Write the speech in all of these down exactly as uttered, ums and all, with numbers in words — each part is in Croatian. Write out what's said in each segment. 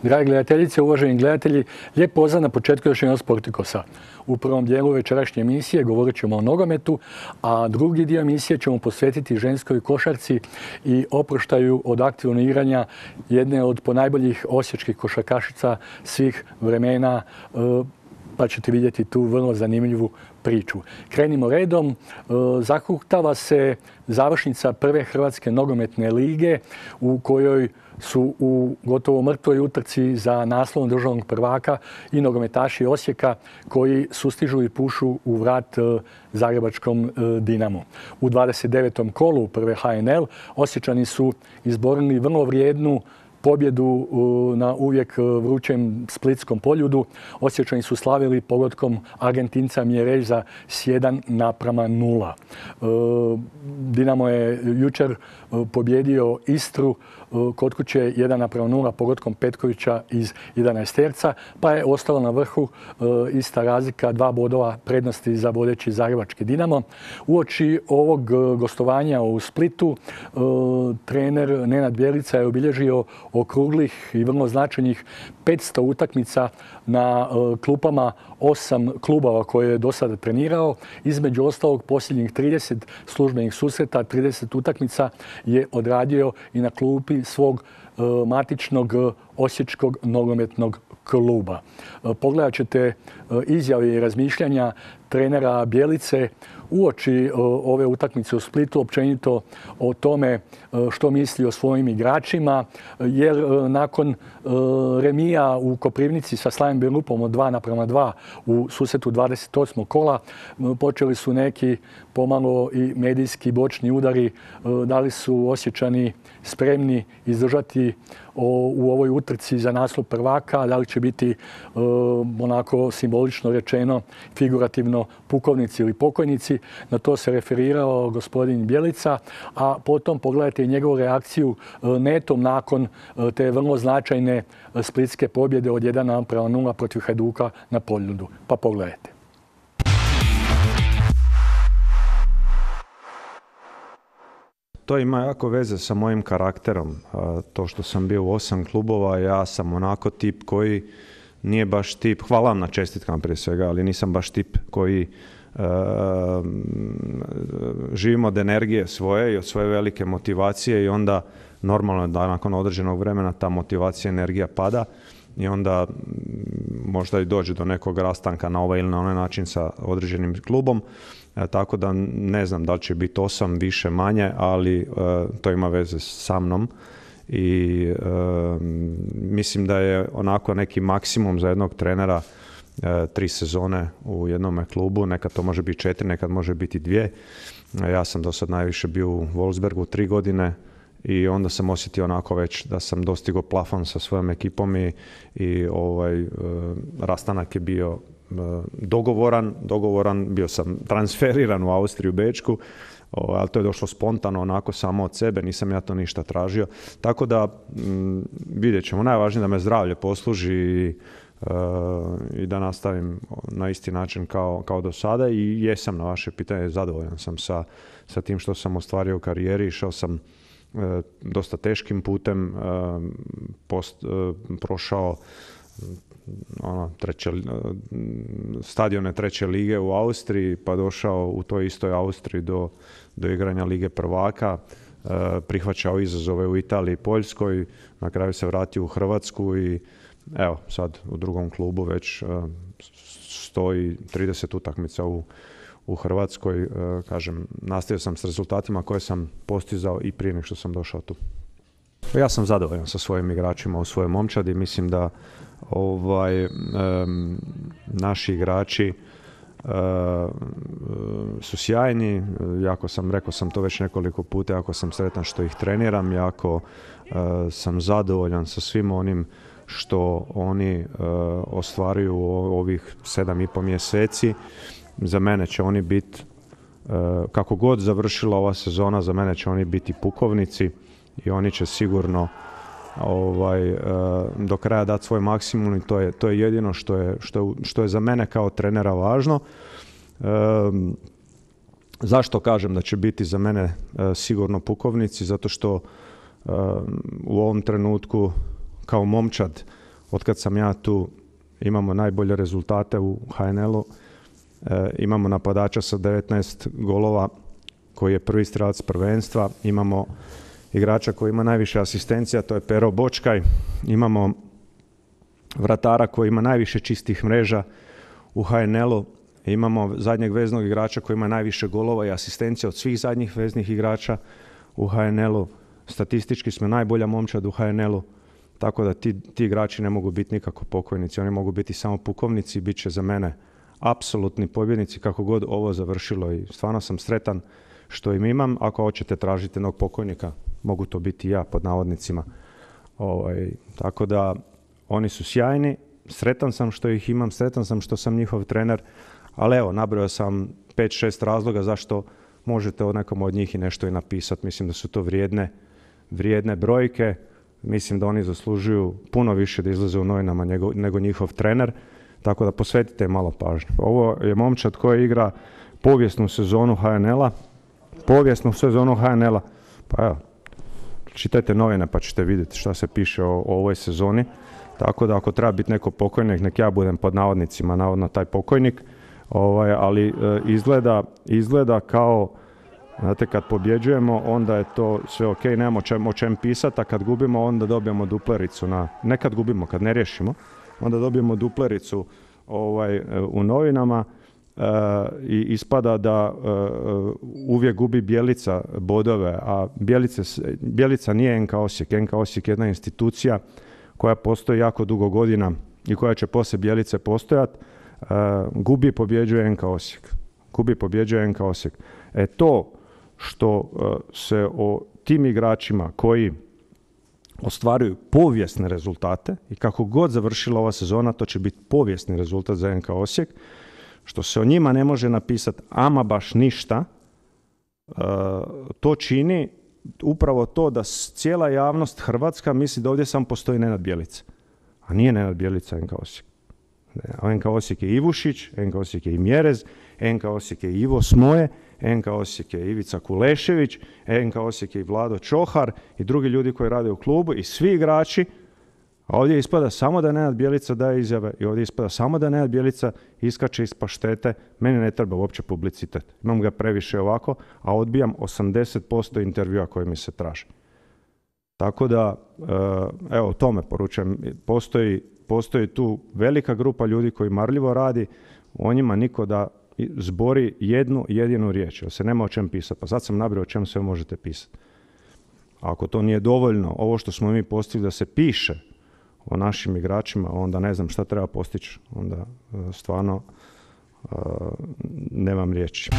Dragi gledateljice, uvaženi gledatelji, lijep pozdrav na početku još jednog Sportikosa. U prvom dijelu večerašnje emisije govorit ćemo o nogometu, a drugi dio emisije ćemo posvetiti ženskoj košarci i oproštaju od aktivnog igranja jedne od ponajboljih osječkih košarkašica svih vremena, pa ćete vidjeti tu vrlo zanimljivu priču. Krenimo redom. Zahuktava se završnica prve Hrvatske nogometne lige u kojoj su u gotovo mrtvoj utrci za naslov državnog prvaka i nogometaši Osijeka koji sustižu i pušu u vrat zagrebačkom Dinamu. U dvadeset devetom kolu prve H N L Osječani su izborili vrlo vrijednu pobjedu na uvijek vrućem splitskom poljudu. Osječani su slavili pogodkom Argentinca Mjereza s jedan naprama nula. Dinamo je jučer pobjedio Istru kod kuće jedan naprama nula pogodkom Petkovića iz jedanaesterca, pa je ostalo na vrhu ista razlika, dva bodova prednosti za vodeći zagrebački Dinamo. Uoči ovog gostovanja u Splitu trener Nenad Bjelica je obilježio okruglih i vrlo značajnih petsto utakmica na klupama osam klubova koje je do sada trenirao. Između ostalog, posljednjih trideset službenih susreta, trideset utakmica je odradio i na klupi svog matičnog osječkog nogometnog kluba. Pogledat ćete izjave i razmišljanja trenera Bjelice uoči ove utakmice u Splitu, općenito o tome što misli o svojim igračima, jer nakon remija u Koprivnici sa Slavijom Benlupom od dva naprama dva u susretu dvadeset osmog kola počeli su neki pomalo i medijski bočni udari. Da li su Osječani spremni izdržati u ovoj utrci za naslov prvaka, da li će biti onako simbolično rečeno, figurativno pukovnici ili pokojnici. Na to se referirao gospodin Bjelica, a potom pogledajte i njegovu reakciju netom nakon te vrlo značajne splitske pobjede od jedan naprama nula protiv Hajduka na Poljudu. Pa pogledajte. To ima jako veze sa mojim karakterom. To što sam bio u osam klubova, ja sam onako tip koji nije baš tip, hvala vam na čestitkama prije svega, ali nisam baš tip koji uh, živim od energije svoje i od svoje velike motivacije i onda normalno da nakon određenog vremena ta motivacija i energija pada i onda možda i dođe do nekog rastanka na ovaj ili na onaj način sa određenim klubom. E, tako da ne znam da li će biti osam, više, manje, ali e, to ima veze sa mnom i e, mislim da je onako neki maksimum za jednog trenera e, tri sezone u jednom klubu. Nekad to može biti četiri, nekad može biti dvije. E, ja sam do sad najviše bio u Wolfsbergu tri godine i onda sam osjetio onako već da sam dostigao plafon sa svojom ekipom i, i ovaj, e, rastanak je bio dogovoran, dogovoran, bio sam transferiran u Austriju, Bečku, ali to je došlo spontano, onako samo od sebe, nisam ja to ništa tražio. Tako da m, vidjet ćemo, najvažnije da me zdravlje posluži i, uh, i da nastavim na isti način kao, kao do sada i jesam na vaše pitanje, zadovoljan sam sa, sa tim što sam ostvario u karijeri, išao sam uh, dosta teškim putem, uh, post, uh, prošao ono, treće, stadione treće lige u Austriji, pa došao u toj istoj Austriji do, do igranja Lige prvaka, e, prihvaćao izazove u Italiji i Poljskoj, na kraju se vratio u Hrvatsku i evo sad u drugom klubu već e, sto trideset utakmica u, u Hrvatskoj. E, kažem, nastavio sam s rezultatima koje sam postizao i prije nego što sam došao tu. Ja sam zadovoljan sa svojim igračima u svojoj momčadi, mislim da ovaj, um, naši igrači uh, su sjajni, jako sam, rekao sam to već nekoliko puta, jako sam sretan što ih treniram, jako uh, sam zadovoljan sa svim onim što oni uh, ostvaruju u ovih sedam i pol mjeseci. Za mene će oni biti, uh, kako god završila ova sezona, za mene će oni biti pukovnici i oni će sigurno ovaj, do kraja dati svoj maksimum i to je, to je jedino što je, što, je, što je za mene kao trenera važno. Um, zašto kažem da će biti za mene uh, sigurno pukovnici? Zato što uh, u ovom trenutku kao momčad Otkad sam ja tu, imamo najbolje rezultate u H N L-u. E, imamo napadača sa devetnaest golova koji je prvi strelac prvenstva. Imamo igrača koji ima najviše asistencija, to je Pero Bočkaj. Imamo vratara koji ima najviše čistih mreža u H N L-u. Imamo zadnjeg veznog igrača koji ima najviše golova i asistencija od svih zadnjih veznih igrača u H N L-u. Statistički smo najbolja momčad u H N L-u, tako da ti, ti igrači ne mogu biti nikako pokojnici, oni mogu biti samo pukovnici i bit će za mene apsolutni pobjednici kako god ovo završilo i stvarno sam sretan što im imam. Ako hoćete tražiti jednog pokojnika, mogu to biti ja pod navodnicima. Ovaj, tako da oni su sjajni, sretan sam što ih imam, sretan sam što sam njihov trener, ali evo, nabrojao sam pet šest razloga zašto možete o nekom od njih i nešto i napisati. Mislim da su to vrijedne, vrijedne brojke, mislim da oni zaslužuju puno više da izlaze u novinama nego, nego njihov trener, tako da posvetite malo pažnje. Ovo je momčad koja igra povijesnu sezonu H N L-a, povijesnu sezonu H N L-a, pa evo, čitajte novine pa ćete vidjeti šta se piše o, o ovoj sezoni, tako da ako treba biti neko pokojnik, nek ja budem pod navodnicima, navodno taj pokojnik, ovaj, ali e, izgleda, izgleda kao, znate, kad pobjeđujemo, onda je to sve ok, nemamo o čem, o čem pisati, a kad gubimo, onda dobijemo duplericu, na, ne kad gubimo, kad ne riješimo, onda dobijemo duplericu ovaj, u novinama e, i ispada da e, uvijek gubi Bjelica bodove, a Bjelice, Bjelica nije N K Osijek. N K Osijek je jedna institucija koja postoji jako dugo godina i koja će poslije Bjelice postojati. E, gubi, pobjeđuje N K Osijek. Gubi, pobjeđuje N K Osijek. E to što e, se o tim igračima koji ostvaruju povijesne rezultate i kako god završila ova sezona, to će biti povijesni rezultat za N K Osijek, što se o njima ne može napisati ama baš ništa, e, to čini upravo to da cijela javnost hrvatska misli da ovdje samo postoji Nenad Bjelica. A nije Nenad Bjelica N K Osijek. N K Osijek je Ivušić, N K Osijek je i Mjerez, N K Osijek je Ivo Smoje, N K Osijek je Ivica Kulešević, N K Osijek je i Vlado Čohar i drugi ljudi koji rade u klubu i svi igrači. A ovdje ispada samo da Nenad Bjelica daje izjave i ovdje ispada samo da Nenad Bjelica iskače iz paštete. Meni ne treba uopće publicitet. Imam ga previše ovako, a odbijam osamdeset posto intervjua koji mi se traže. Tako da, evo, o tome poručujem. Postoji, postoji tu velika grupa ljudi koji marljivo radi, o njima niko da zbori jednu jedinu riječ, jer se nema o čem pisati. Pa sad sam nabrao o čem sve možete pisati. Ako to nije dovoljno, ovo što smo mi postigli da se piše o našim igračima, onda ne znam šta treba postići. Onda stvarno uh, nemam riječi.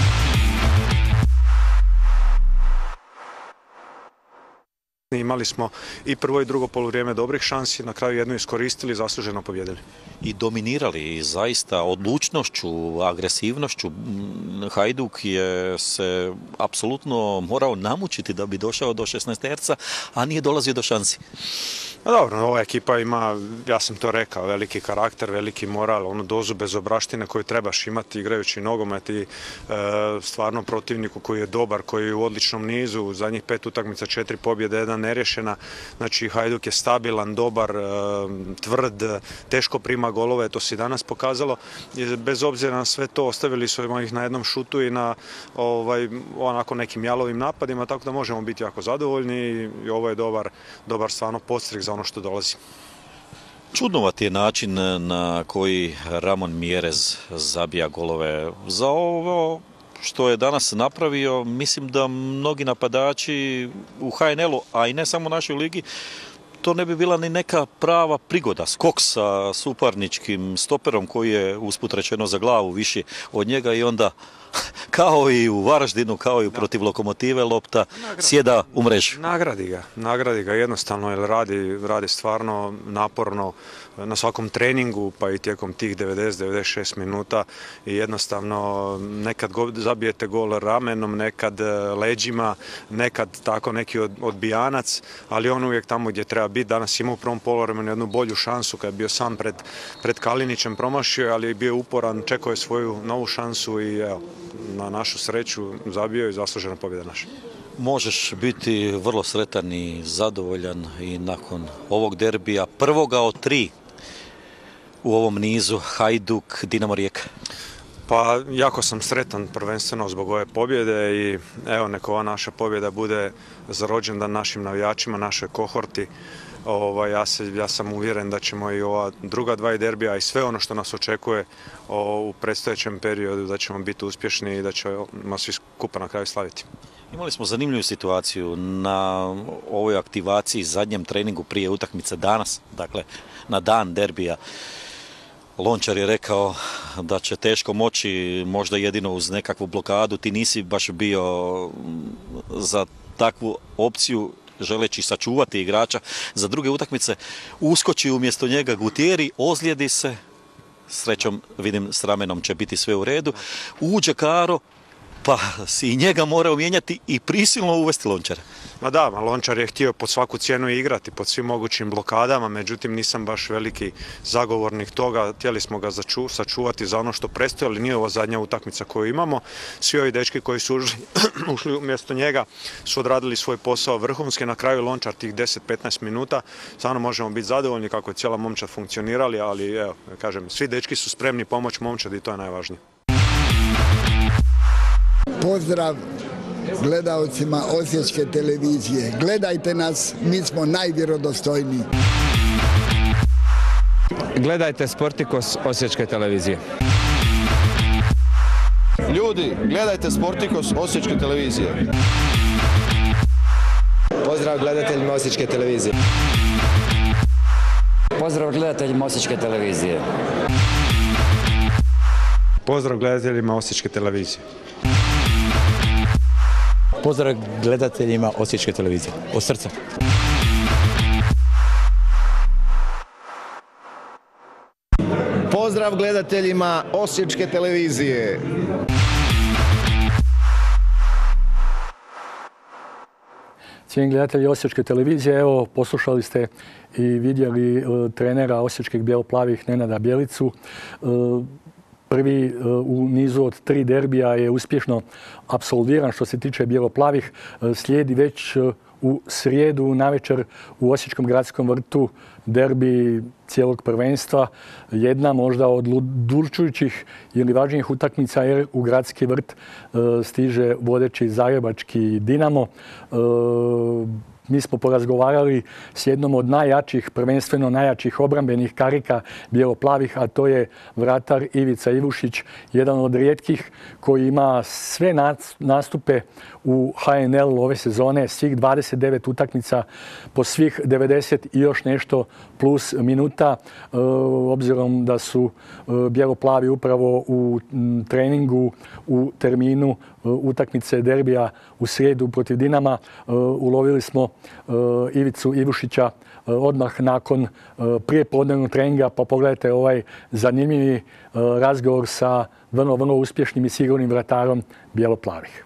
Imali smo i prvo i drugo poluvrijeme dobrih šansi, na kraju jednu iskoristili, zasluženo pobjedili. I dominirali i zaista odlučnošću, agresivnošću. Hajduk je se apsolutno morao namučiti da bi došao do šesnaesterca, a nije dolazio do šansi. No dobro, ova ekipa ima, ja sam to rekao, veliki karakter, veliki moral, onu dozu bezobraštine koju trebaš imati igrajući nogomet i e, stvarno protivniku koji je dobar, koji je u odličnom nizu, u zadnjih pet utakmica, četiri pobjede, jedna nerješena. Znači Hajduk je stabilan, dobar, e, tvrd, teško prima golove, to se i danas pokazalo. I bez obzira na sve to, ostavili su ih na jednom šutu i na ovaj, onako nekim jalovim napadima, tako da možemo biti jako zadovoljni i, i ovo je dobar, dobar stvarno podstrek za ono što dolazi. Čudnovat je način na koji Ramon Mjerez zabija golove. Za ovo što je danas napravio, mislim da mnogi napadači u H N L-u, a i ne samo u našoj ligi, to ne bi bila ni neka prava prigoda. Skok sa suparničkim stoperom koji je usput rečeno za glavu viši od njega i onda kao i u Varaždinu, kao i protiv Lokomotive, lopta nagradi. Sjeda u mrežu. Nagradi ga, nagradi ga jednostavno, jer radi, radi stvarno naporno na svakom treningu, pa i tijekom tih devedeset do devedeset šest minuta i jednostavno nekad go, zabijete gol ramenom, nekad leđima, nekad tako neki od, odbijanac, ali on uvijek tamo gdje treba biti. Danas ima u prvom poluvremenu jednu bolju šansu kad je bio sam pred, pred Kalinićem, promašio, ali je bio uporan, čekao je svoju novu šansu i evo, na našu sreću zabio i zaslužena pobjeda naša. Možeš biti vrlo sretan i zadovoljan i nakon ovog derbija, prvoga od tri u ovom nizu Hajduk, Dinamo Rijeka? Pa jako sam sretan prvenstveno zbog ove pobjede i evo neka ova naša pobjeda bude za rođendan našim navijačima, našoj kohorti. Ovaj, ja, se, ja sam uvjeren da ćemo i ova druga dva derbija i sve ono što nas očekuje o, u predstojećem periodu da ćemo biti uspješni i da ćemo svi skupa na kraju slaviti. Imali smo zanimljivu situaciju na ovoj aktivaciji, zadnjem treningu prije utakmice danas, dakle na dan derbija. Lončar je rekao da će teško moći, možda jedino uz nekakvu blokadu. Ti nisi baš bio za takvu opciju, želeći sačuvati igrača za druge utakmice. Uskoči umjesto njega Guttieri, ozlijedi se, srećom vidim s ramenom će biti sve u redu. Uđe Karo, pa si i njega morao mijenjati i prisilno uvesti Lončara. Ma da, Lončar je htio pod svaku cijenu igrati, pod svim mogućim blokadama, međutim nisam baš veliki zagovornik toga. Htjeli smo ga začu, sačuvati za ono što predstoji, ali nije ovo zadnja utakmica koju imamo. Svi ovi dečki koji su ušli, ušli umjesto njega su odradili svoj posao vrhunski. Na kraju Lončar tih deset do petnaest minuta. Stvarno možemo biti zadovoljni kako je cijela momčad funkcionirali, ali evo, kažem, svi dečki su spremni pomoći momčadi i to je najvažnije. Pozdrav gledaocima Osječke televizije. Gledajte nas, mi smo najvjerodostojniji. Gledajte Sportikos Osječke televizije. Ljudi, gledajte Sportikos Osječke televizije. Pozdrav gledateljima Osječke televizije. Pozdrav gledateljima Osječke televizije. Pozdrav gledateljima Osječke televizije. Pozdrav gledateljima Osječke televizije. Od srca. Pozdrav gledateljima Osječke televizije. Cijenjeni gledatelji Osječke televizije, evo poslušali ste i vidjeli uh, trenera Osječkih bijelo-plavih Nenada Bjelicu. Uh, Prvi u nizu od tri derbija je uspješno apsolviran što se tiče bijelo-plavih. Slijedi već u srijedu navečer u Osječkom gradskom vrtu derbi cijelog prvenstva. Jedna možda od odlučujućih ili važnijih utakmica jer u gradski vrt stiže vodeći zagrebački Dinamo. Mi smo porazgovarali s jednom od najjačih, prvenstveno najjačih obrambenih karika bijelo-plavih, a to je vratar Ivica Ivušić, jedan od rijetkih koji ima sve nastupe u H N L ove sezone, svih dvadeset devet utakmica po svih devedeset i još nešto plus minuta, obzirom da su bijelo-plavi upravo u treningu, u terminu utakmice derbija u srijedu protiv Dinama. Ulovili smo Ivicu Ivušića odmah nakon prijepodnevnog treninga, pa pogledajte ovaj zanimljivi razgovor sa vrlo, vrlo uspješnim i sigurnim vratarom bijelo-plavih.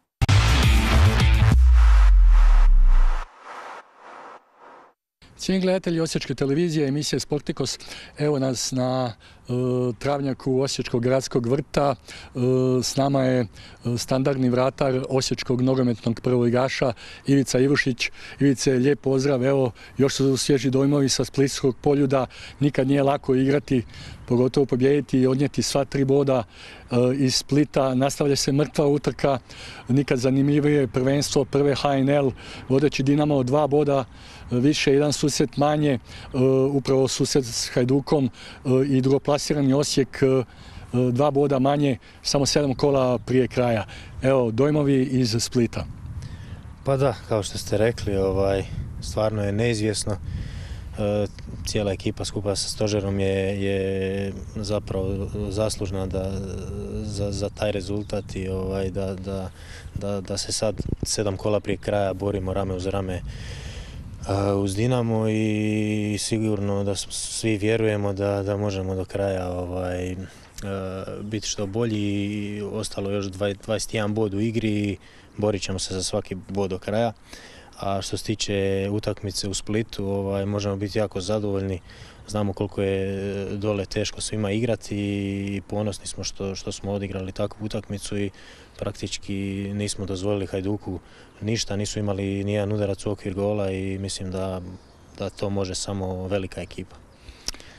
Cijenjeni gledatelji Osječke televizije, emisije Sportikos, evo nas na uh, travnjaku Osječkog gradskog vrta. Uh, s nama je standardni vratar Osječkog nogometnog prvoligaša Ivica Ivušić. Ivice, lijep pozdrav, evo još su svježi dojmovi sa Splitskog Poljuda. Nikad nije lako igrati, pogotovo pobijediti i odnijeti sva tri boda uh, iz Splita. Nastavlja se mrtva utrka, nikad zanimljivije prvenstvo, prve H N L, vodeći Dinamo dva boda više, jedan susret manje, upravo susret s Hajdukom i drugoplasirani Osijek, dva boda manje, samo sedam kola prije kraja. Evo, dojmovi iz Splita. Pa da, kao što ste rekli, ovaj, stvarno je neizvjesno. Cijela ekipa skupa sa stožerom je, je zapravo zaslužna da, za, za taj rezultat i ovaj, da, da, da, da se sad sedam kola prije kraja borimo rame uz rame uz Dinamo i sigurno da svi vjerujemo da, da možemo do kraja ovaj, biti što bolji i ostalo još dvadeset jedan bod u igri i borit ćemo se za svaki bod do kraja. A što se tiče utakmice u Splitu, ovaj, možemo biti jako zadovoljni. Znamo koliko je dole teško svima igrati i ponosni smo što, što smo odigrali takvu utakmicu i praktički nismo dozvolili Hajduku ništa, nisu imali nijedan udarac u okvir gola i mislim da, da to može samo velika ekipa.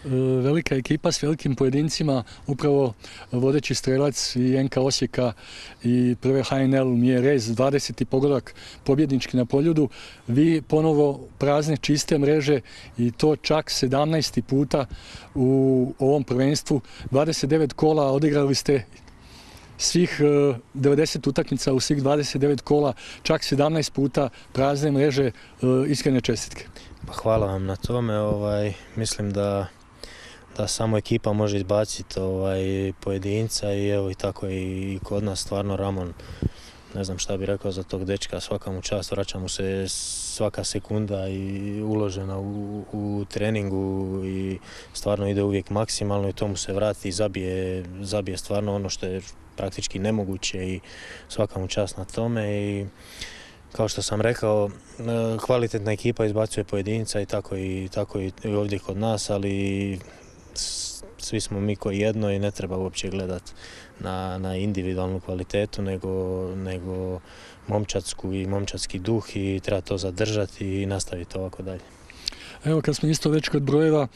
velika ekipa s velikim pojedincima, upravo vodeći strelac i N K Osijeka i prve H N L Mjerez, dvadeseti pogodak pobjednički na Poljudu. Vi ponovo prazne čiste mreže i to čak sedamnaesti puta u ovom prvenstvu. dvadeset devet kola odigrali ste, svih devedeset utakmica u svih dvadeset devet kola, čak sedamnaest puta prazne mreže, iskrene čestitke. Pa hvala vam na tome. Ovaj, mislim da, da samo ekipa može izbaciti ovaj, pojedinca i evo i tako i kod nas stvarno Ramon, ne znam šta bi rekao za tog dečka, svaka mu čast, vraća mu se svaka sekunda i uložena u, u treningu i stvarno ide uvijek maksimalno i to mu se vrati i zabije, zabije stvarno ono što je praktički nemoguće i svaka mu čast na tome i kao što sam rekao, kvalitetna ekipa izbacuje pojedinca i tako i, tako i ovdje kod nas, ali svi smo mi ko jedno i ne treba uopće gledati na, na individualnu kvalitetu, nego, nego momčadsku i momčadski duh i treba to zadržati i nastaviti ovako dalje. Evo, kad smo isto već kod brojeva,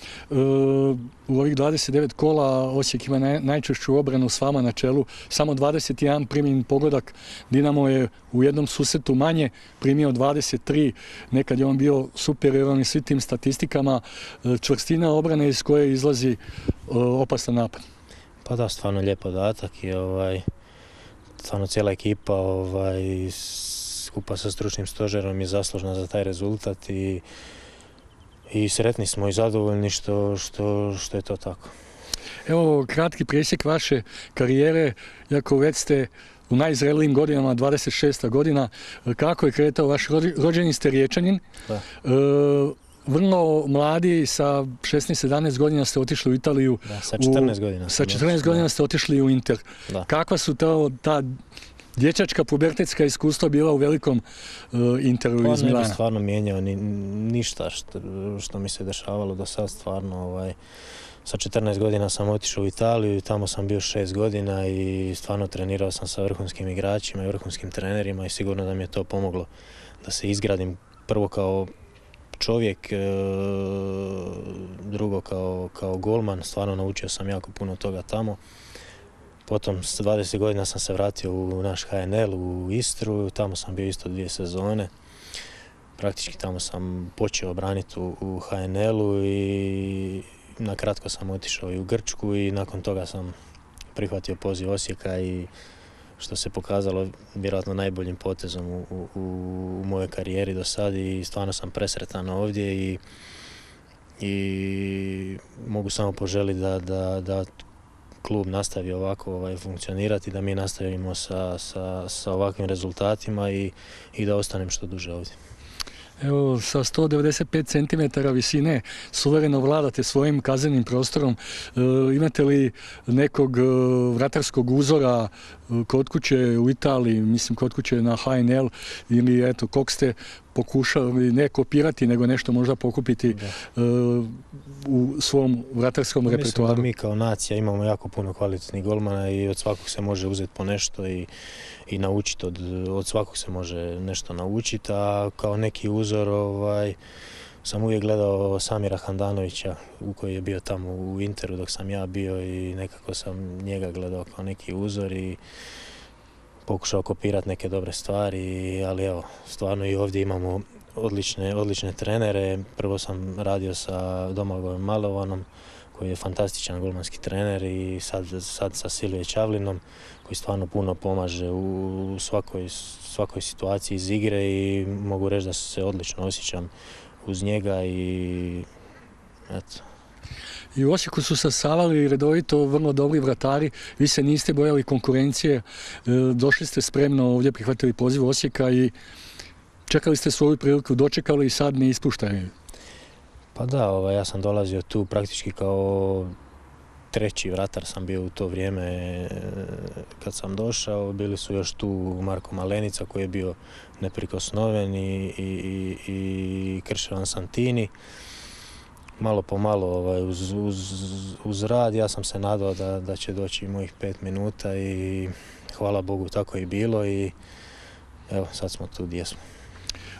u ovih dvadeset devet kola Osijek ima najčešću obranu s vama na čelu, samo dvadeset jedan primljen pogodak. Dinamo je u jednom susretu manje primio dvadeset tri, nekad je on bio superioran i svim tim statistikama. Čvrstina obrane iz koje izlazi opasan napad. Pa da, stvarno lijep podatak i ovaj, stvarno cijela ekipa ovaj, skupa sa stručnim stožerom je zaslužna za taj rezultat i I sretni smo i zadovoljni što, što, što je to tako. Evo kratki presjek vaše karijere, iako već ste u najzrelijim godinama, dvadeset šesta godina, kako je kretao vaš rođeni ste Riječanin? Da. E, vrlo mladi, sa šesnaest sedamnaest godina ste otišli u Italiju. Da, sa četrnaest godina. Sa četrnaest godina ste otišli u Inter. Da. Kakva su to, ta dječačka pubertetska iskustva bila u velikom uh, Interu iz Milana? Pa ne bi stvarno mijenjao ni, ništa što, što mi se dešavalo do sad stvarno. Ovaj, sa četrnaest godina sam otišao u Italiju i tamo sam bio šest godina i stvarno trenirao sam sa vrhunskim igračima i vrhunskim trenerima i sigurno da mi je to pomoglo da se izgradim prvo kao čovjek, drugo kao, kao golman. Stvarno naučio sam jako puno toga tamo. Potom s dvadeset godina sam se vratio u naš H N L u Istru, tamo sam bio isto dvije sezone. Praktički tamo sam počeo braniti u, u H N L-u i na kratko sam otišao i u Grčku i nakon toga sam prihvatio poziv Osijeka i što se pokazalo vjerojatno najboljim potezom u, u, u mojoj karijeri do sad i stvarno sam presretan ovdje i, i mogu samo poželiti da, da, da klub nastavi ovako ovaj, funkcionirati, da mi nastavimo sa, sa, sa ovakvim rezultatima i, i da ostanem što duže ovdje. Evo, sa sto devedeset pet centimetara visine suvereno vladate svojim kaznenim prostorom. E, imate li nekog vratarskog uzora kod kuće u Italiji, mislim kod kuće na H N L, ili eto, kog ste pokušali ne kopirati, nego nešto možda pokupiti uh, u svom vratarskom Mislim repertoaru? Da mi kao nacija imamo jako puno kvalitetnih golmana i od svakog se može uzeti po nešto i, i naučiti, od, od svakog se može nešto naučiti, a kao neki uzor ovaj, sam uvijek gledao Samira Handanovića u koji je bio tamo u Interu dok sam ja bio i nekako sam njega gledao kao neki uzor i pokušao kopirati neke dobre stvari, ali evo, stvarno i ovdje imamo odlične, odlične trenere. Prvo sam radio sa Domagojem Malovanom, koji je fantastičan golmanski trener, i sad, sad sa Silvije Čavlinom, koji stvarno puno pomaže u svakoj, svakoj situaciji iz igre i mogu reći da se odlično osjećam uz njega i eto. I u Osijeku su sasavali redovito vrlo dobri vratari, vi se niste bojali konkurencije, došli ste spremno ovdje, prihvatili poziv Osijeka i čekali ste svoju priliku, dočekali i sad ne ispuštaju. Pa da, ovaj, ja sam dolazio tu praktički kao treći vratar sam bio u to vrijeme kad sam došao. Bili su još tu Marko Malenica koji je bio neprikosnoven i, i, i Krševan Santini. Malo po malo ovaj, uz, uz, uz rad ja sam se nadao da, da će doći mojih pet minuta i hvala Bogu tako je bilo i evo sad smo tu gdje smo.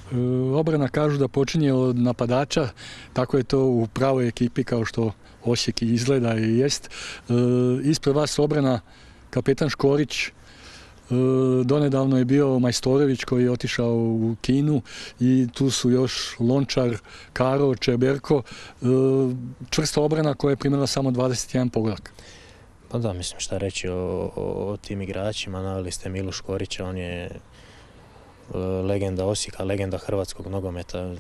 Obrana kažu da počinje od napadača, tako je to u pravoj ekipi kao što Osijek izgleda i jest. Ispred vas obrana kapetan Škorić, donedavno je bio Majstorović koji je otišao u Kinu i tu su još Lončar, Karo, Čeberko. Čvrsta obrana koja je primila samo dvadeset jedan pogodak. Pa da, mislim šta reći o, o, o tim igračima. Naveli ste Milu Škorića, on je legenda Osijeka, legenda hrvatskog nogometa. E,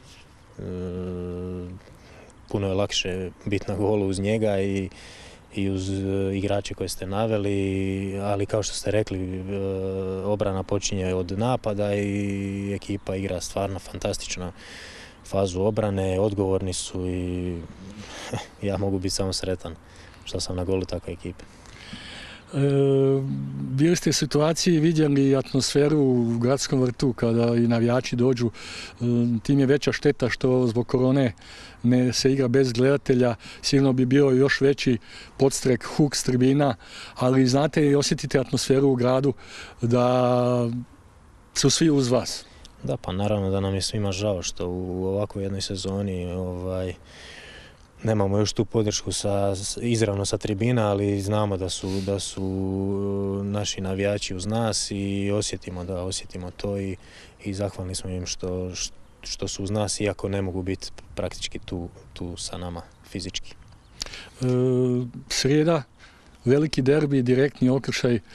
puno je lakše biti na golu uz njega i, i uz igrače koje ste naveli, ali kao što ste rekli, e, obrana počinje od napada i ekipa igra stvarno fantastično fazu obrane, odgovorni su i ja mogu biti samo sretan što sam na golu takve ekipe. E, bili ste u situaciji, vidjeli atmosferu u gradskom vrtu kada i navijači dođu. E, tim je veća šteta što zbog korone ne se igra bez gledatelja. Sigurno bi bio još veći podstrek, huk s tribina, ali znate i osjetite atmosferu u gradu da su svi uz vas. Da, pa naravno da nam je svima žao što u ovakvoj jednoj sezoni ovaj, nemamo još tu podršku sa, izravno sa tribina, ali znamo da su, da su naši navijači uz nas i osjetimo da osjetimo to i, i zahvalni smo im što, što su uz nas, iako ne mogu biti praktički tu, tu sa nama fizički. E, srijeda, veliki derbi, direktni okršaj. E,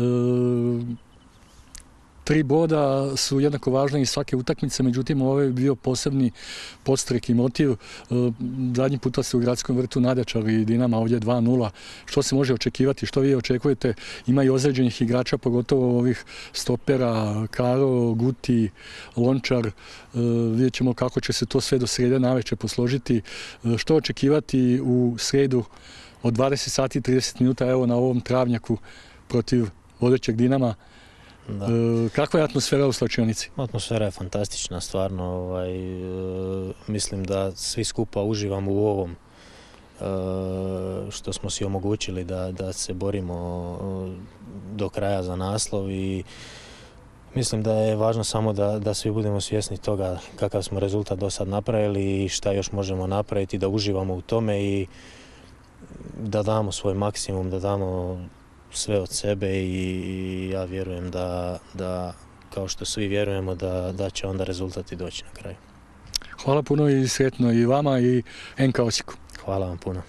Tri boda su jednako važne iz svake utakmice, međutim ovo je bio posebni podstrek i motiv. Zadnji puta se u gradskom vrtu nadjačali Dinama, ovdje dva nula. Što se može očekivati, što vi očekujete? Ima i ozređenih igrača, pogotovo ovih stopera, Karo, Guti, Lončar. Vidjet ćemo kako će se to sve do srijede navečer posložiti. Što očekivati u srijedu od dvadeset sati i trideset minuta, evo na ovom travnjaku protiv vodećeg Dinama? Da. E, kakva je atmosfera u slačionici? Atmosfera je fantastična, stvarno. Ovaj, e, mislim da svi skupa uživamo u ovom e, što smo si omogućili da, da se borimo do kraja za naslov i mislim da je važno samo da, da svi budemo svjesni toga kakav smo rezultat do sad napravili i šta još možemo napraviti, da uživamo u tome i da damo svoj maksimum, da damo sve od sebe i ja vjerujem da, da kao što svi vjerujemo da, da će onda rezultati doći na kraju. Hvala puno i sretno i vama i en ka Osijeku. Hvala vam puno.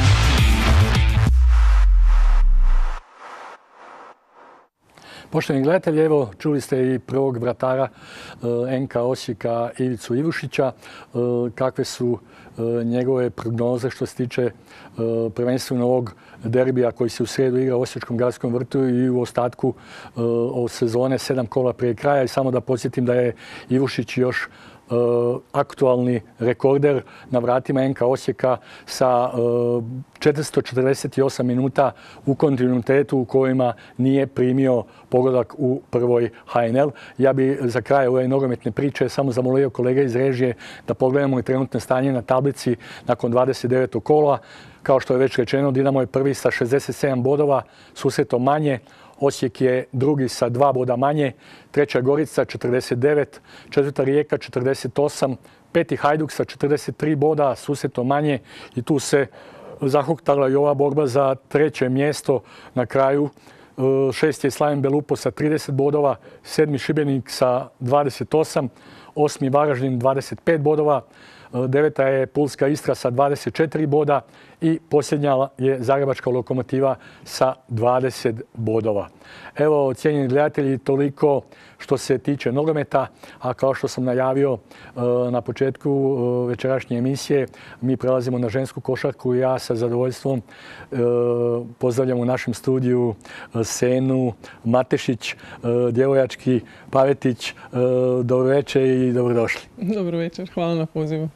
Poštovani gledatelji, evo čuli ste i prvog vratara en ka Osijeka Ivicu Ivušića. Kakve su njegove prognoze što se tiče prvenstveno ovog derbija koji se u srijedu igra u Osječkom gradskom vrtu i u ostatku ove sezone, sedam kola prije kraja. I samo da podsjetim da je Ivušić još aktualni rekorder na vratima en ka Osijeka sa četiristo četrdeset osam minuta u kontinuitetu u kojima nije primio pogodak u prvoj ha en el. Ja bi za kraj ove nogometne priče samo zamolio kolege iz režije da pogledamo i trenutno stanje na tablici nakon dvadeset devetog kola. Kao što je već rečeno, Dinamo je prvi sa šezdeset sedam bodova, susretom manje. Osijek je drugi sa dva boda manje, treća Gorica četrdeset devet, četvrta Rijeka četrdeset osam, peti Hajduk sa četrdeset tri boda, susretom manje i tu se zahuktala i ova borba za treće mjesto na kraju. Šesti je Slaven Belupo sa trideset bodova, sedmi Šibenik sa dvadeset osam, osmi Varaždin dvadeset pet bodova, deveta je Pulska Istra sa dvadeset četiri boda i posljednja je Zagrebačka Lokomotiva sa dvadeset bodova. Evo, cijenjeni gledatelji, toliko što se tiče nogometa, a kao što sam najavio na početku večerašnje emisije, mi prelazimo na žensku košarku i ja sa zadovoljstvom pozdravljam u našem studiju Senu Matešić, djevojački Pavetić. Dobro večer i dobrodošli. Dobro večer, hvala na pozivu.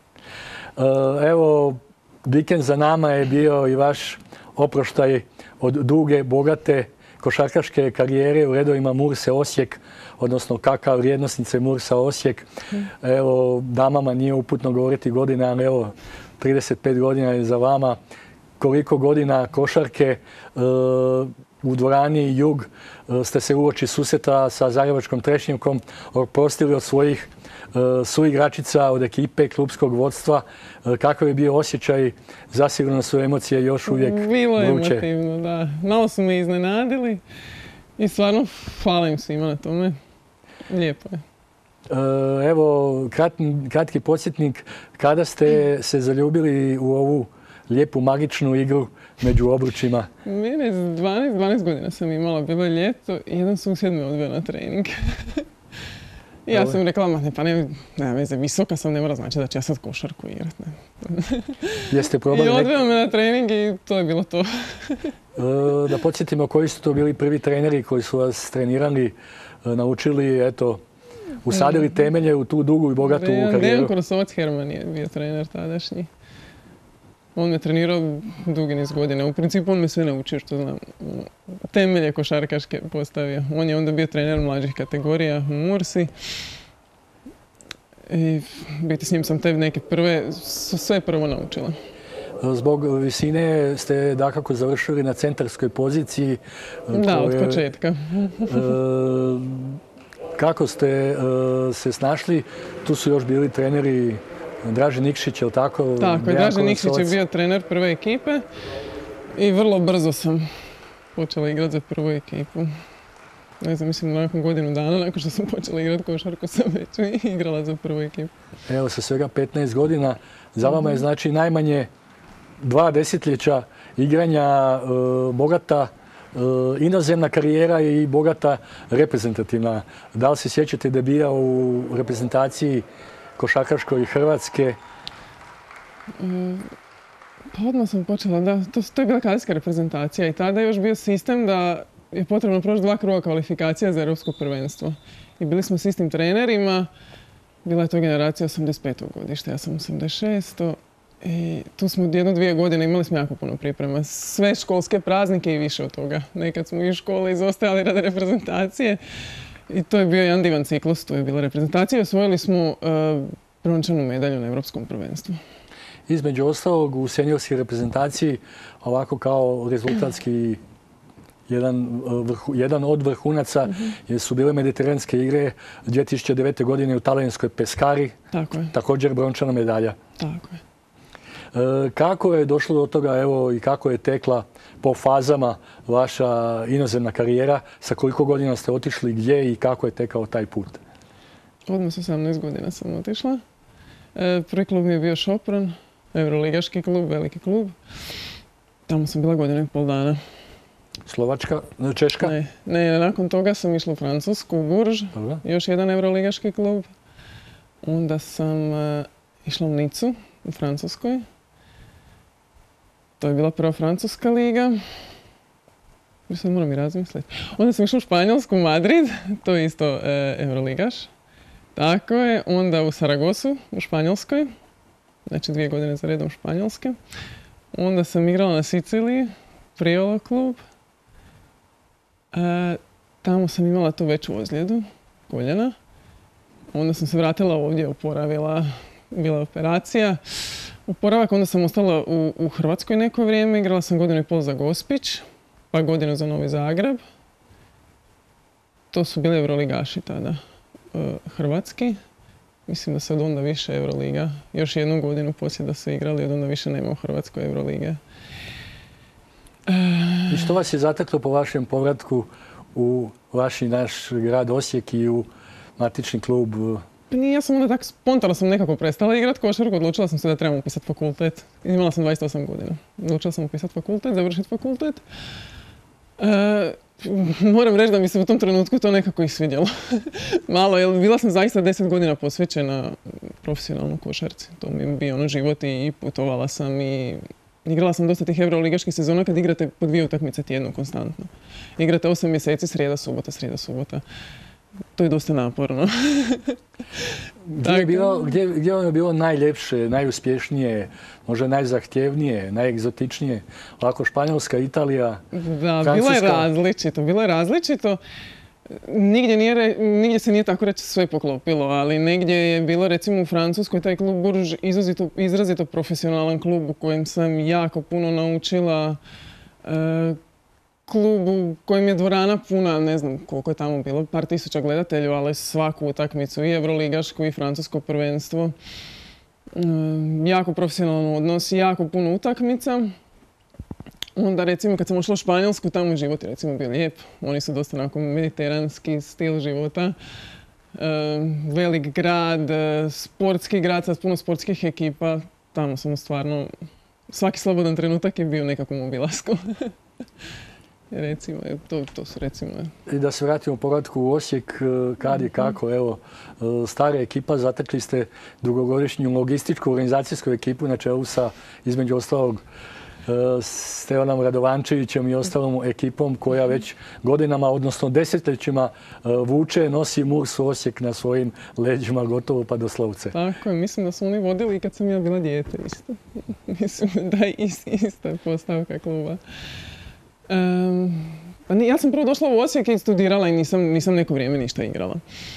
Evo, vikend za nama je bio i vaš oproštaj od duge, bogate košarkaške karijere u redovima Murse Osijek, odnosno kakav vrijednosnice Mursa Osijek. Evo, damama nije uputno govoriti godine, ali evo, trideset pet godina je za vama. Koliko godina košarke, u dvorani Jug ste se uoči susreta sa Zagrebačkom Trešnjevkom oprostili od svojih suigračica, od ekipe, klubskog vodstva. Kakav je bio osjećaj? Zasigurno su emocije još uvijek vruće. Bilo je emotivno, da. Malo su me iznenadili i stvarno hvala im svima na tome. Lijepo je. Evo, kratki podsjetnik, kada ste se zaljubili u ovu lijepu magičnu igru među obručima? Mene dvanaest, dvanaest godina sam imala, bilo je ljeto i jedan susjed me odveo na trening. I ja sam rekla, ma ne, pa ne, nema veze, visoka sam, ne mora znači da ću ja sad košarku igrat. Jeste probali I odveo me na trening i to je bilo to. Da podsjetimo koji su to bili prvi treneri koji su vas trenirali, naučili, eto, usadili temelje u tu dugu i bogatu karijeru. Dejan Korosovac Herman je bio trener tadašnji. On me trenirao dugi niz godina. U principu on me sve naučio što znam. Temelje košarkaške postavio. On je onda bio trener mlađih kategorija u Mursi. I biti s njim sam te neke prve, sve prvo naučila. Zbog visine ste dakako završili na centarskoj poziciji. Da, od početka. Kako ste se snašli? Tu su još bili treneri Dražen Nikšić, je li tako? Tako je, Dražen Nikšić je bio trener prve ekipe i vrlo brzo sam počela igrati za prvu ekipu. Ne znam, mislim nakon godinu dana, nakon što sam počela igrati košarku, sam već igrala za prvu ekipu. Evo, sa svega petnaest godina, za vama je znači najmanje dva desetljeća igranja, bogata inozemna karijera i bogata reprezentativna. Da li se sjećate debija u reprezentaciji košarkaškoj Hrvatske? Pa odmah sam počela, da. To, to je bila kadetska reprezentacija i tada je još bio sistem da je potrebno proći dva kruga kvalifikacija za europsko prvenstvo. I bili smo s istim trenerima. Bila je to generacija osamdeset petog godišta, ja sam osamdeset šestog I tu smo jedno dvije godine imali smo jako puno priprema. Sve školske praznike i više od toga. Nekad smo iz škole izostajali radi reprezentacije. I to je bio jedan divan ciklus, to je bila reprezentacija. Osvojili smo uh, brončanu medalju na Europskom prvenstvu. Između ostalog, u seniorskoj reprezentaciji, ovako kao rezultatski jedan, vrhu, jedan od vrhunaca, mm-hmm. su bile mediteranske igre dvije tisuće devete. godine u talijanskoj Peskari. Tako je. Također brončana medalja. Tako je. E, kako je došlo do toga, evo, i kako je tekla po fazama vaša inozemna karijera? Sa koliko godina ste otišli, gdje i kako je tekao taj put? Odmah s osamnaest godina sam otišla. E, prvi klub mi je bio Šopron, euroligaški klub, veliki klub. Tamo sam bila godinu i pol dana. Slovačka, Češka? Ne, ne, nakon toga sam išla u Francusku, u Bourges, još jedan euroligaški klub. Onda sam uh, išla u Nicu, u Francuskoj. To je bila prva francuska liga. Sad moram i razmisliti. Onda sam išla u Španjolsku, u Madrid, to je isto uh, euroligaš. Tako je. Onda u Saragosu, u Španjolskoj. Znači dvije godine za redom Španjolske. Onda sam igrala na Siciliji, Priolo klub. E, tamo sam imala tu veću ozljedu, koljena. Onda sam se vratila ovdje, oporavila, bila operacija. Oporavak, onda sam ostala u, u Hrvatskoj neko vrijeme. Igrala sam godinu i pol za Gospić, pa godinu za Novi Zagreb. To su bili euroligaši tada, e, hrvatski. Mislim da se od onda više Euroliga. Još jednu godinu poslije da su igrali, od onda više nema u Hrvatskoj Eurolige. I što vas je zateklo po vašem povratku u vaš i naš grad Osijek i u matični klub? Nije, ja sam onda tako spontano sam nekako prestala igrati košarku. Odlučila sam se da trebam upisati fakultet. Imala sam dvadeset osam godina. Odlučila sam upisati fakultet, završiti fakultet. E, moram reći da mi se u tom trenutku to nekako i svidjelo. Malo, jer bila sam zaista deset godina posvećena profesionalno košarci. To mi je bio ono život i putovala sam i igrala sam dosta tih euroligaških sezona kad igrate po dvije utakmice tjedno konstantno. Igrate osam mjeseci, srijeda, subota, srijeda, subota. To je dosta naporno. Gdje je bilo, gdje, gdje vam je bilo najljepše, najuspješnije, možda najzahtjevnije, najegzotičnije? Ovako Španjolska, Italija, da, Francuska? Bilo je različito, bilo je različito. Nigdje, nije, nigdje se nije tako reći sve poklopilo, ali negdje je bilo recimo u Francuskoj taj klub Bourges izrazito, izrazito profesionalan klub u kojem sam jako puno naučila. E, klub u kojem je dvorana puna, ne znam koliko je tamo bilo, par tisuća gledatelju, ali svaku utakmicu, i evroligašku i francusko prvenstvo. Jako profesionalan odnos, jako puno utakmica. Onda recimo kad sam ušla u Španjolsku, tamo je život je recimo bio lijep. Oni su dosta onako mediteranski stil života. Velik grad, sportski grad sa puno sportskih ekipa. Tamo sam stvarno, svaki slobodan trenutak je bio nekakvom obilasku. Recimo, to, to su recimo... I da se vratimo povratku u Osijek, kad i kako, evo, stara ekipa, zatekli ste dugogodišnju logističku organizacijsku ekipu na čelu sa, između ostalog, Stevanom Radovančevićem i ostalom ekipom koja već godinama, odnosno desetljećima vuče, nosi Murs Osijek na svojim leđima gotovo pa do Slovce. Tako je, mislim da su oni vodili i kad sam ja bila dijete isto. Mislim da je ista postavka kluba. Um, pa ne, ja sam prvo došla u Osijek i studirala i nisam, nisam neko vrijeme ništa igrala.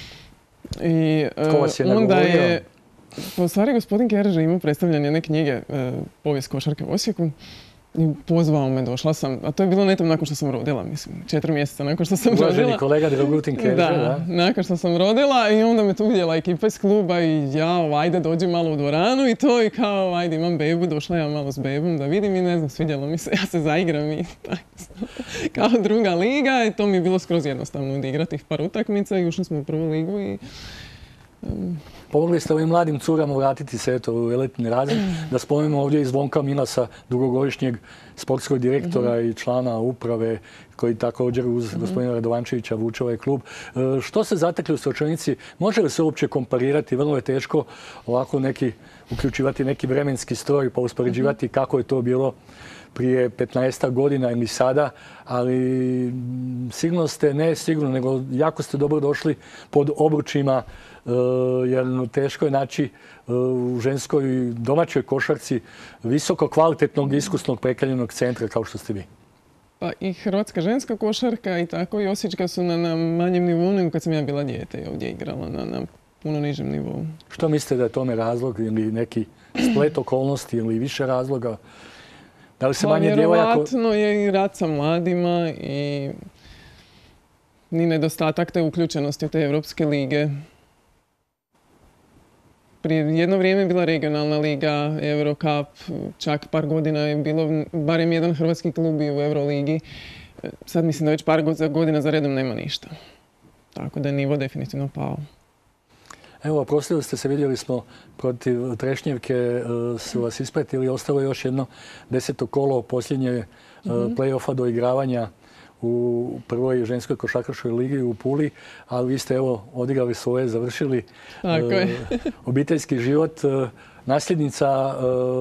I, uh, Ko vas je onda nagovorio? je, po stvari gospodin Kereže imao predstavljanje jedne knjige uh, Povijest košarke u Osijeku. I pozvao me, došla sam, a to je bilo netom nakon što sam rodila, mislim, četiri mjeseca nakon što sam Uvaženi rodila. Uvaženi kolega Dragutin Kereže, da, da? nakon što sam rodila i onda me tu vidjela ekipa iz kluba i ja, ajde dođi malo u dvoranu i to i kao, ajde imam bebu, došla ja malo s bebom da vidim i ne znam, svidjelo mi se, ja se zaigram i kao druga liga i to mi je bilo skroz jednostavno odigrati par utakmica i ušli smo u prvu ligu i... Um, Pomogli ste ovim mladim curama vratiti se eto, u elitni razred. Da spomenemo ovdje i Zvonka Milasa, dugogodišnjeg sportskog direktora mm-hmm. i člana uprave, koji također uz mm-hmm. gospodina Radovančevića vuče ovaj klub. E, što se zatekli u Stočanici? Može li se uopće komparirati? Vrlo je teško ovako neki, uključivati neki vremenski stroj pa uspoređivati mm-hmm. kako je to bilo prije petnaestak godina ili sada, ali sigurno ste, ne sigurno, nego jako ste dobro došli pod obručima, jer teško je naći u ženskoj domaćoj košarci visoko kvalitetnog, iskusnog prekaljenog centra kao što ste vi. Pa i hrvatska ženska košarka i tako i osječka su na, na manjem nivou nego kad sam ja bila dijete i ovdje igrala na, na puno nižem nivou. Što mislite da je tome razlog ili neki splet okolnosti ili više razloga? Da li se pa, manje djevojaka... Vjerovatno je i rad sa mladima i ni nedostatak te uključenosti u te Europske lige. Prije jedno vrijeme je bila regionalna liga, Eurocup, čak par godina je bilo barem jedan hrvatski klub i u Euroligi. Sad mislim da već par godina za redom nema ništa. Tako da je nivo definitivno pao. Evo, oprostili ste se, vidjeli smo protiv Trešnjevke su vas ispratili. Ostalo je još jedno deseto kolo posljednje mm-hmm. play-offa do igravanja u prvoj ženskoj košarkaškoj ligi u Puli, ali vi ste evo odigrali svoje, završili Tako je. obiteljski život. Nasljednica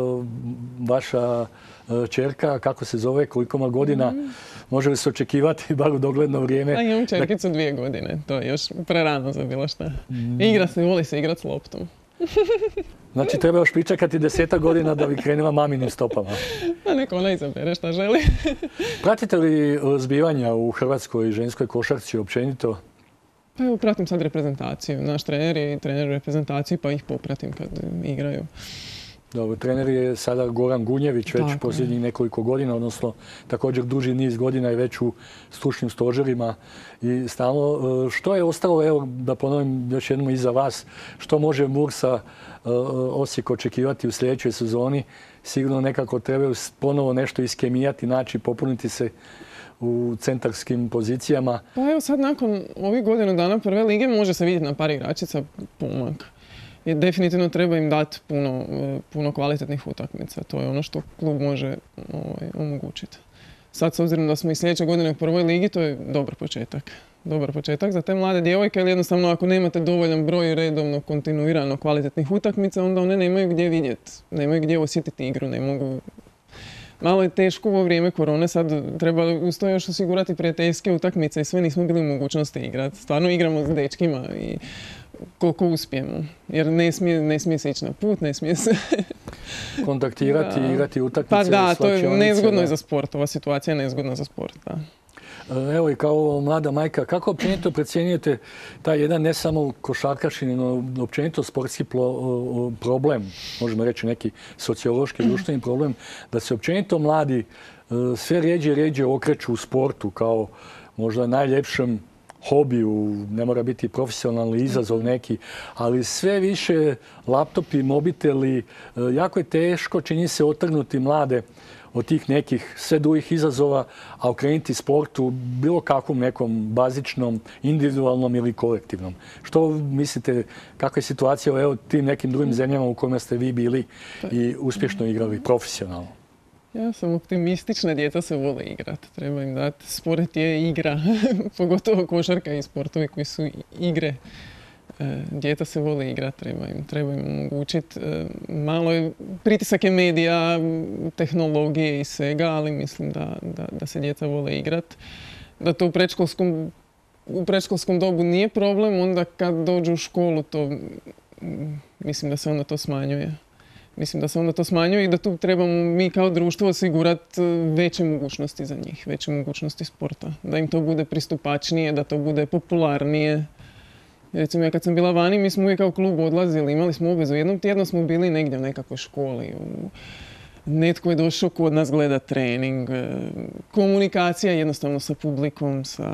vaša čerka, kako se zove, koliko ima godina, mm. može li se očekivati bar u dogledno vrijeme? A imam čerkicu dvije godine, to je još prerano za bilo šta. Mm. Igra se, voli se igrat s loptom. Znači treba još pričekati desetak godina da bi krenula maminim stopama. Pa neko ona izabere šta želi. Pratite li zbivanja u hrvatskoj ženskoj košarci općenito? Pa evo, pratim sad reprezentaciju. Naš trener je trener reprezentacije pa ih popratim kad igraju. Dobro, trener je sada Goran Gunjević već Tako posljednjih je. nekoliko godina, odnosno također duži niz godina je već u stručnim stožerima i stalno. Što je ostalo, evo da ponovim još jednom iza vas, što može Mursa Osijek očekivati u sljedećoj sezoni? Sigurno nekako trebaju ponovo nešto iskemijati, naći, popuniti se u centarskim pozicijama. Pa evo sad nakon ovih godina dana prve lige može se vidjeti na par igračica pomak. I definitivno treba im dati puno, puno kvalitetnih utakmica. To je ono što klub može ovaj, omogućiti. Sad, s obzirom da smo i sljedeće godine u prvoj ligi, to je dobar početak. Dobar početak za te mlade djevojke, ali jednostavno ako nemate dovoljan broj redovno, kontinuirano kvalitetnih utakmica, onda one nemaju gdje vidjeti, nemaju gdje osjetiti igru, ne mogu... Malo je teško u vrijeme korone, sad treba uz to još osigurati prijateljske utakmice i sve nismo bili u mogućnosti igrati. Stvarno igramo s dečkima i koliko uspijemo. Jer ne smije, ne smije se ići na put, ne smije se... kontaktirati, da. igrati utakmice. Pa da, to je nezgodno da. za sport. Ova situacija je nezgodna za sport, da. Evo i kao mlada majka, kako općenito procjenjujete taj jedan ne samo košarkaški, nego općenito sportski problem, možemo reći neki sociološki, društveni problem, da se općenito mladi sve rijeđe i rijeđe okreću u sportu kao možda najljepšem hobiju, ne mora biti profesionalni izazov neki, ali sve više laptopi, mobiteli, jako je teško, čini se, otrgnuti mlade od tih nekih sve drugih izazova, a okrenuti sportu bilo kakvom nekom bazičnom, individualnom ili kolektivnom. Što mislite, kakva je situacija u tim nekim drugim zemljama u kojima ste vi bili i uspješno igrali profesionalno? Ja sam optimistična, djeca se vole igrati. Treba im dati. Sport je igra, pogotovo košarka i sportovi koji su igre. Djeca se vole igrati, treba im, treba im omogućiti. Malo je, pritisak je medija, tehnologije i svega, ali mislim da, da, da se djeca vole igrati. Da to u predškolskom, u predškolskom dobu nije problem, onda kad dođu u školu, to, mislim da se onda to smanjuje. Mislim da se onda to smanjuje i da tu trebamo mi kao društvo osigurati veće mogućnosti za njih, veće mogućnosti sporta. Da im to bude pristupačnije, da to bude popularnije. Recimo, ja kad sam bila vani, mi smo uvijek kao klub odlazili, imali smo obvezu. Jednom tjedno smo bili negdje u nekakvoj školi. Netko je došao kod nas gleda trening. Komunikacija jednostavno sa publikom, sa...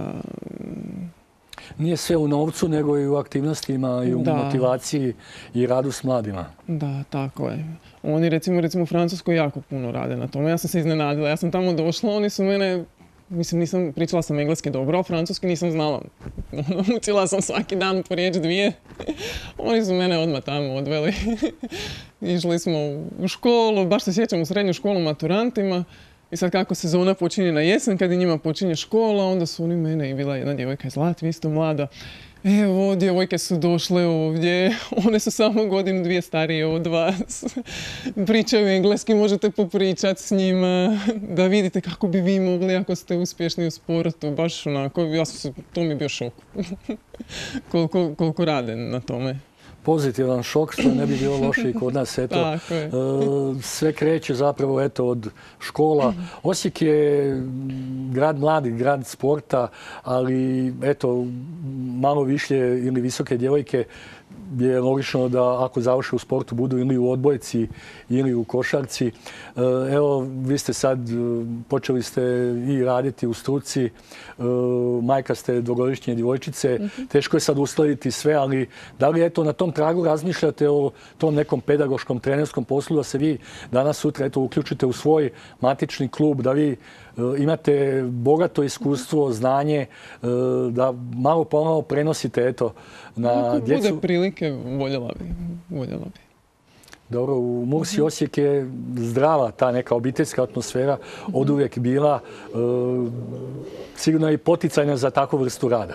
Nije sve u novcu, nego i u aktivnostima i u da. motivaciji i radu s mladima. Da, tako je. Oni recimo, recimo u Francuskoj jako puno rade na tome. Ja sam se iznenadila. Ja sam tamo došla, oni su mene... Mislim, nisam, pričala sam engleski dobro, a francuski nisam znala. Učila sam svaki dan po riječ dvije. Oni su mene odmah tamo odveli. Išli smo u školu, baš se sjećam u srednju školu maturantima. I sad kako sezona počinje na jesen, kad i njima počinje škola, onda su oni mene i bila jedna djevojka iz Latvije, isto mlada. Evo, djevojke su došle ovdje, one su samo godinu dvije starije od vas. Pričaju engleski, možete popričati s njima, da vidite kako bi vi mogli ako ste uspješni u sportu. Baš onako, ja sam, to mi je bio šok. koliko, koliko rade na tome. Pozitivan šok, što ne bi bilo loše i kod nas. Eto, sve kreće zapravo eto, od škola. Osijek je grad mladih, grad sporta, ali eto, malo višlje ili visoke djevojke je logično da ako završe u sportu budu ili u odbojci ili u košarci. Evo, vi ste sad, počeli ste i raditi u struci, majka ste dvogodišnje djevojčice, teško je sad uskladiti sve, ali da li eto na tom tragu razmišljate o tom nekom pedagoškom, trenerskom poslu, da se vi danas sutra eto uključite u svoj matični klub, da vi imate bogato iskustvo, znanje, da malo pomalo prenosite eto na djecu? Bude prilike, voljela bi. Voljela bi. Dobro, u Mursi Osijek je zdrava ta neka obiteljska atmosfera, od uvijek bila sigurno i poticajna za takvu vrstu rada.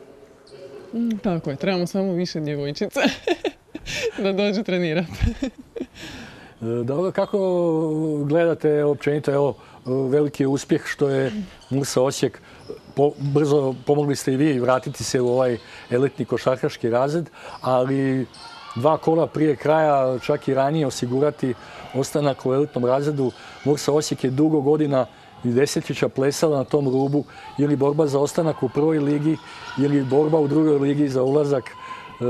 Tako je, trebamo samo više djevojčice da dođu trenirati. Dobro, kako gledate općenito, evo, veliki uspjeh što je Mursa Osijek, po, brzo pomogli ste i vi vratiti se u ovaj elitni košarkaški razred, ali dva kola prije kraja, čak i ranije osigurati ostanak u elitnom razredu. Mursa Osijek je dugo godina i desetljeća plesala na tom rubu, ili borba za ostanak u prvoj ligi, ili borba u drugoj ligi za ulazak. E,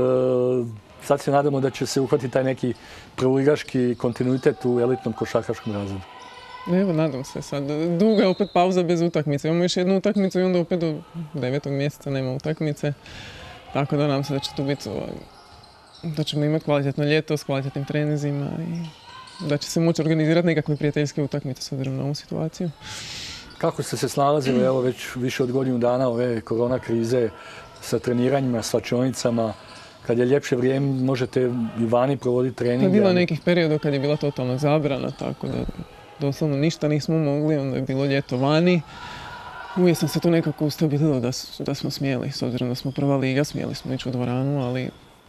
sad se nadamo da će se uhvatiti taj neki prvoligaški kontinuitet u elitnom košarkaškom razredu. Evo, nadam se sad. Duga je opet pauza bez utakmice. Imamo još jednu utakmicu i onda opet do devetog mjeseca nema utakmice. Tako da nam se da će to biti, da ćemo imati kvalitetno ljeto s kvalitetnim treninzima i da će se moći organizirati nekakve prijateljske utakmice s obzirom na ovu situaciju. Kako ste se snalazili, evo već više od godinu dana ove korona krize sa treniranjima, svačionicama? Kad je ljepše vrijeme, možete i vani provoditi treninge. Je bilo nekih perioda kad je bila totalna zabrana, tako da doslovno ništa nismo mogli, onda je bilo ljeto vani. Uvijek sam se to nekako ustabililo da, da smo smjeli, s obzirom da smo prva liga, smjeli smo ići u dvoranu, ali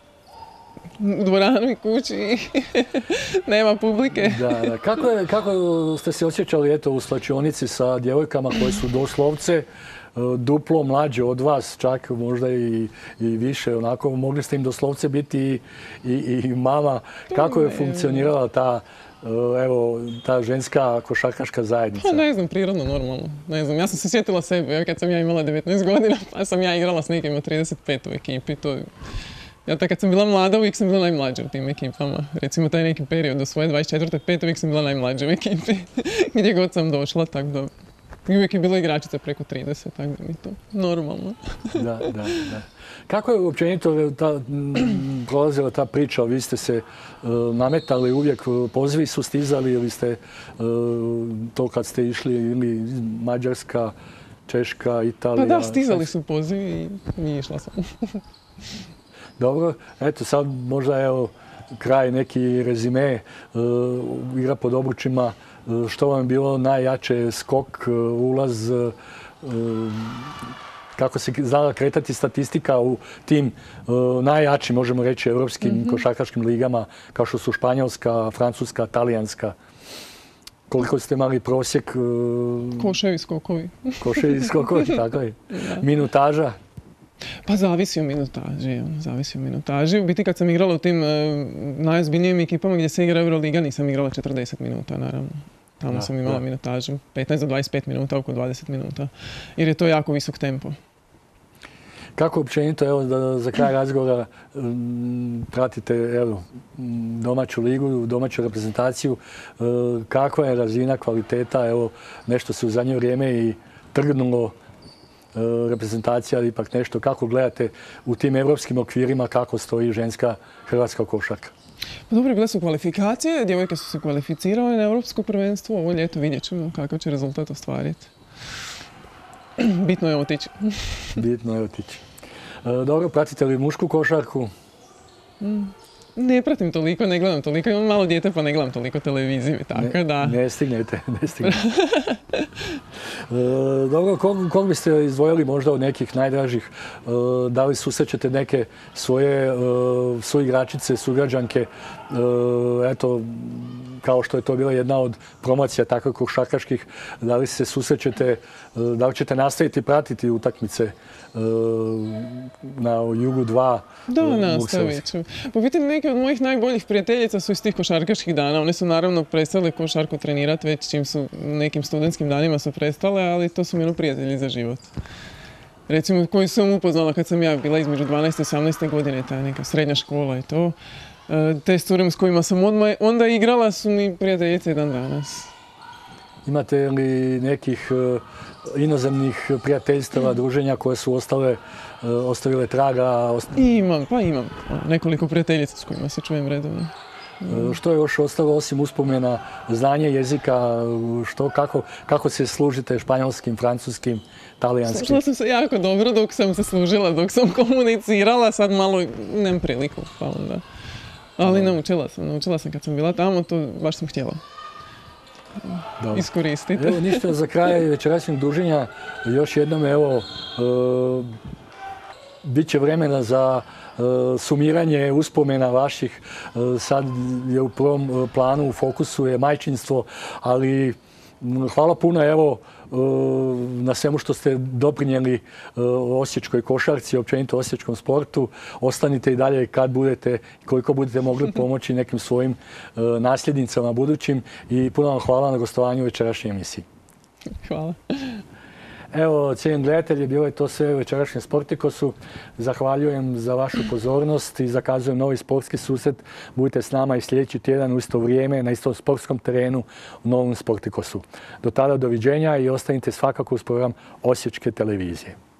u dvoranu i kući nema publike. Da, da. Kako, je, kako ste se osjećali eto, u slačionici sa djevojkama koje su doslovce duplo mlađe od vas, čak možda i, i više, onako mogli ste im doslovce biti i, i, i mama. Kako je funkcionirala ta, evo, ta ženska košarkaška zajednica? Pa ne znam, prirodno, normalno. Ne znam, ja sam se sjetila sebe, kad sam ja imala devetnaest godina, pa sam ja igrala s nekim od trideset pet u ekipi. To Ja tako kad sam bila mlada, uvijek sam bila najmlađa u tim ekipama. Recimo taj neki period do svoje dvadeset četvrte pete uvijek sam bila najmlađa u ekipi. Gdje god sam došla, tako da... I uvijek je bilo igračica preko trideset, tako da mi to normalno. Da, da, da. Kako je uopćenito ta, prolazila ta priča? Vi ste se uh, nametali uvijek, pozivi su stizali ili ste uh, to kad ste išli ili Mađarska, Češka, Italija? Pa da, stizali su pozivi i išla sam. Dobro, eto sad možda evo kraj neki rezime, uh, igra pod obručima. Što vam je bilo najjače, skok, ulaz, kako se znala kretati statistika u tim najjačim, možemo reći, evropskim mm-hmm. košarkaškim ligama, kao što su Španjolska, Francuska, Talijanska? Koliko ste imali prosjek? Koševi skokovi. Koševi skokovi, tako je. Minutaža? Pa zavisi o minutaži, zavisi o minutaži. U biti kad sam igrala u tim najozbiljnijim ekipama gdje se igra Euroliga, nisam igrala četrdeset minuta, naravno. Tamo sam imala minutažu petnaest do dvadeset pet minuta, oko dvadeset minuta. Jer je to jako visok tempo. Kako općenito, evo, da za kraj razgovora pratite evo, domaću ligu, domaću reprezentaciju, kakva je razina, kvaliteta, evo, nešto se u zadnje vrijeme i trgnulo reprezentacija, ali ipak nešto. Kako gledate u tim evropskim okvirima kako stoji ženska hrvatska košarka? Pa dobro, bile su kvalifikacije, djevojke su se kvalificirale na evropsko prvenstvo, ovo ljeto vidjet ćemo kakav će rezultat ostvariti. Bitno je otići. Bitno je otići. Dobro, pratite li mušku košarku? Mm. Ne pratim toliko, ne gledam toliko. Imam malo dijete pa ne gledam toliko televiziju. Tako ne, da... ne stignete, ne stignete. e, dobro, kog, kog biste izdvojili možda od nekih najdražih? E, da li susrećete neke svoje e, suigračice, sugrađanke? E, eto, kao što je to bila jedna od promocija takvih košarkaških. Da li se susrećete, da li ćete nastaviti pratiti utakmice na Jugu dva? Da, nastavit ću. Po pitanju neke od mojih najboljih prijateljica su iz tih košarkaških dana. One su naravno prestale košarku trenirati već čim su nekim studentskim danima su prestale, ali to su mi ono prijatelji za život. Recimo, koji sam upoznala kad sam ja bila između dvanaeste i osamnaeste godine, ta neka srednja škola i to. Te cure s kojima sam odmah, onda igrala su mi prijateljice i dan danas. Imate li nekih uh, inozemnih prijateljstava, mm. druženja koje su ostale, uh, ostavile traga? Ost... Imam, pa imam. Nekoliko prijateljica s kojima se čujem redovno. Mm. Uh, što je još ostalo osim uspomena, znanje jezika, što, kako, kako se služite španjolskim, francuskim, talijanskim? Služila sam se jako dobro dok sam se služila, dok sam komunicirala, sad malo nemam priliku, pa onda. Ali naučila sam, naučila sam kad sam bila tamo, to baš sam htjela Dobre. iskoristiti. Evo ništa za kraj večerašnjeg druženja, još jednom evo, e, bit će vremena za e, sumiranje uspomena vaših, e, sad je u prvom planu, u fokusu je majčinstvo, ali hvala puno evo na svemu što ste doprinijeli osječkoj košarci, općenito osječkom sportu. Ostanite i dalje kad budete, koliko budete mogli pomoći nekim svojim nasljednicama budućim i puno vam hvala na gostovanju u večerašnjoj emisiji. Hvala. Evo, cijenjeni gledatelji, bilo je to sve u večerašnjem Sportikosu. Zahvaljujem za vašu pozornost i zakazujem novi sportski susret. Budite s nama i sljedeći tjedan u isto vrijeme na istom sportskom terenu u novom Sportikosu. Do tada doviđenja i ostanite svakako uz program Osječke televizije.